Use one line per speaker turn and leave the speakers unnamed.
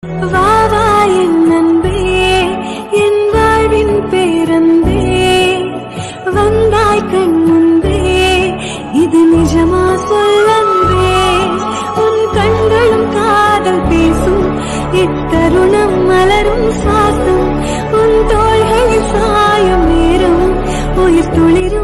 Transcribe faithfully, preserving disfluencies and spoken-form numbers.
வாவா என் அன்பே, என் வாழ்வின் பேரன்பே, வந்தாய் கண் முன்பே, இது நிஜமா சொல்லன்பே. உன் கண்களும் காதல் பேசும், இத்தருணம் மலரும் சுவாசம், உன் தோள்களில் சாயும் நேரம் உயிர் துளிரும்